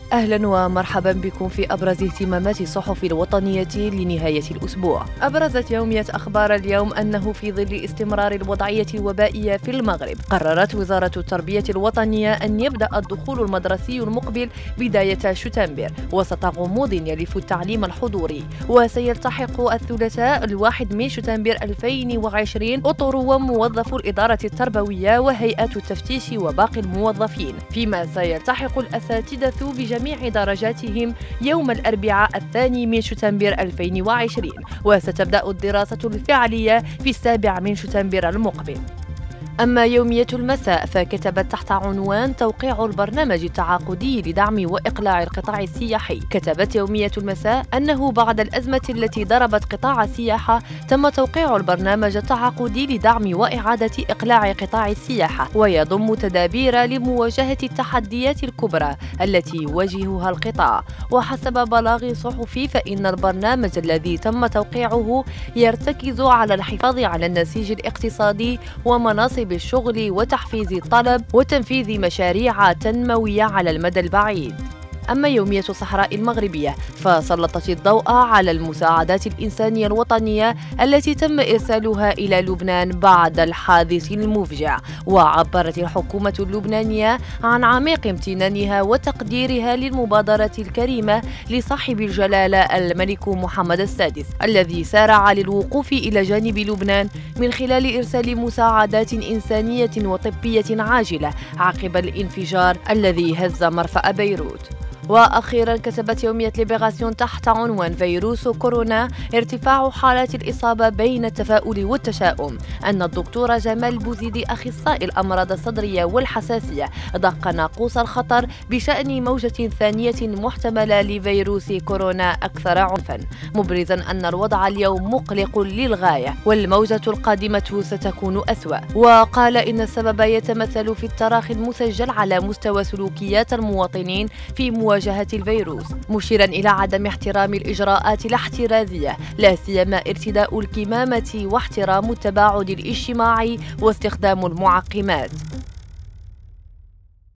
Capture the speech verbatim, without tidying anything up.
أهلا ومرحبا بكم في أبرز اهتمامات الصحف الوطنية لنهاية الأسبوع. أبرزت يومية أخبار اليوم أنه في ظل استمرار الوضعية الوبائية في المغرب، قررت وزارة التربية الوطنية أن يبدأ الدخول المدرسي المقبل بداية شتنبر وسط غموض يلف التعليم الحضوري، وسيلتحق الثلاثاء الواحد من شتنبر ألفين وعشرين أطر وموظفو الإدارة التربوية وهيئات التفتيش وباقي الموظفين، فيما سيلتحق الأساتذة بجميع جميع درجاتهم يوم الأربعاء الثاني من شتنبر ألفين وعشرين، وستبدأ الدراسة الفعلية في السابع من شتنبر المقبل. أما يومية المساء فكتبت تحت عنوان توقيع البرنامج التعاقدي لدعم وإقلاع القطاع السياحي. كتبت يومية المساء أنه بعد الأزمة التي ضربت قطاع السياحة تم توقيع البرنامج التعاقدي لدعم وإعادة إقلاع قطاع السياحة، ويضم تدابير لمواجهة التحديات الكبرى التي يواجهها القطاع. وحسب بلاغ صحفي فإن البرنامج الذي تم توقيعه يرتكز على الحفاظ على النسيج الاقتصادي ومناصب بالشغل وتحفيز الطلب وتنفيذ مشاريع تنموية على المدى البعيد. أما يومية الصحراء المغربية فسلطت الضوء على المساعدات الإنسانية الوطنية التي تم إرسالها إلى لبنان بعد الحادث المفجع، وعبرت الحكومة اللبنانية عن عميق امتنانها وتقديرها للمبادرة الكريمة لصاحب الجلالة الملك محمد السادس الذي سارع للوقوف إلى جانب لبنان من خلال إرسال مساعدات إنسانية وطبية عاجلة عقب الانفجار الذي هز مرفأ بيروت. وأخيرا كتبت يومية ليبراسيون تحت عنوان فيروس كورونا ارتفاع حالات الإصابة بين التفاؤل والتشاؤم أن الدكتور جمال بوزيدي أخصائي الأمراض الصدرية والحساسية دق ناقوس الخطر بشأن موجة ثانية محتملة لفيروس كورونا أكثر عنفا، مبرزا أن الوضع اليوم مقلق للغاية والموجة القادمة ستكون أسوأ. وقال إن السبب يتمثل في التراخي المسجل على مستوى سلوكيات المواطنين في مواجهة مواجهة الفيروس، مشيرا إلى عدم احترام الإجراءات الاحترازية لا سيما ارتداء الكمامة واحترام التباعد الاجتماعي واستخدام المعقمات.